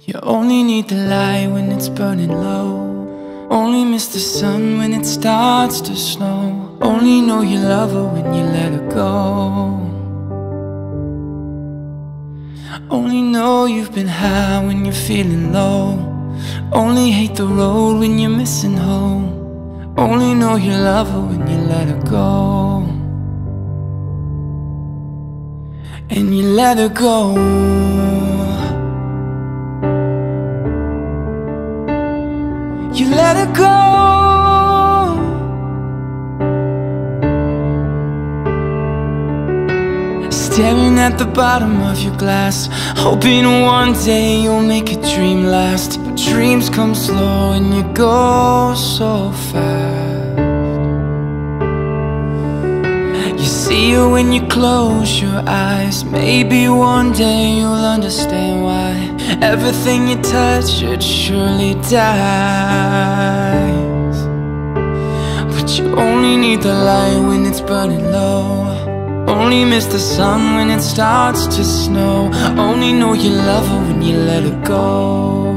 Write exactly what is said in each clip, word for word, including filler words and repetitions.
You only need the light when it's burning low. Only miss the sun when it starts to snow. Only know you love her when you let her go. Only know you've been high when you're feeling low. Only hate the road when you're missing home. Only know you love her when you let her go. And you let her go. You let her go. Staring at the bottom of your glass, hoping one day you'll make a dream last. But dreams come slow and you go so fast. You see her when you close your eyes. Maybe one day you'll understand why everything you touch, it surely dies. But you only need the light when it's burning low. Only miss the sun when it starts to snow. Only know you love her when you let her go.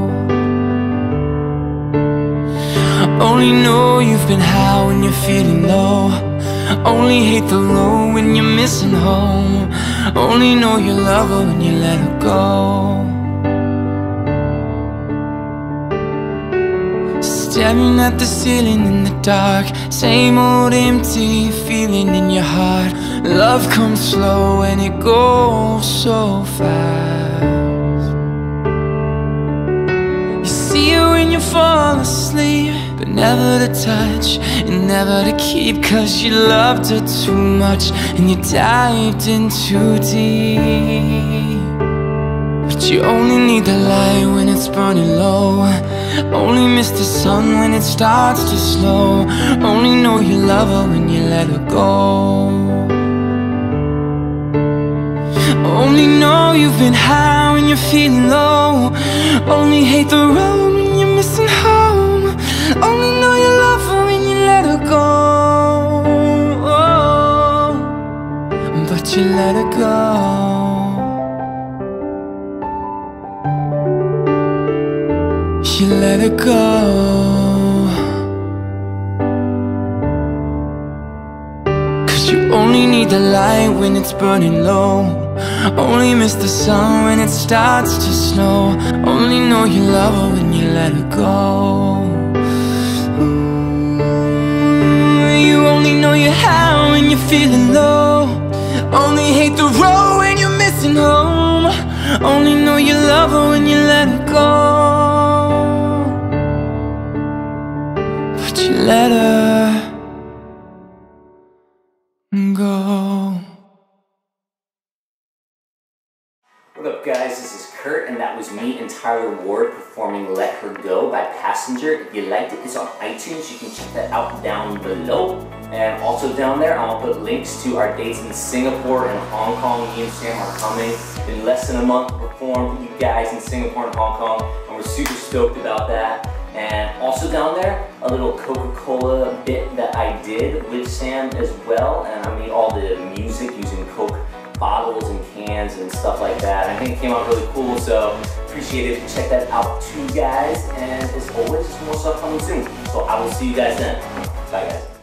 Only know you've been high when you're feeling low. Only hate the road when you're missing home. Only know you love her when you let her go. Staring at the ceiling in the dark, same old empty feeling in your heart. Love comes slow and it goes so fast. You see her when you fall asleep, but never to touch and never to keep, 'cause you loved her too much and you dived in too deep. But you only need the light when it's burning low. Only miss the sun when it starts to snow. Only know you love her when you let her go. Only know you've been high when you're feeling low. Only hate the road when you're missing home. Only know you love her when you let her go. Oh, but you let her go. You let her go. Cause you only need the light when it's burning low. Only miss the sun when it starts to snow. Only know you love her when you let her go. You only know you're high when you're feeling low. Only hate the road when you're missing home. Only know you love her when you let her go. But you let her go. What up guys, this is Kurt and that was me and Tyler Ward performing Let Her Go by Passenger. If you liked it, it's on iTunes, you can check that out down below. And also down there, I'm gonna put links to our dates in Singapore and Hong Kong. Me and Sam are coming in less than a month to perform for you guys in Singapore and Hong Kong. And we're super stoked about that. And also down there, a little Coca-Cola bit that I did with Sam as well. And I made all the music using Coke bottles and cans and stuff like that. I think it came out really cool, so appreciate it. Check that out too, guys. And as always, more stuff coming soon. So I will see you guys then. Bye, guys.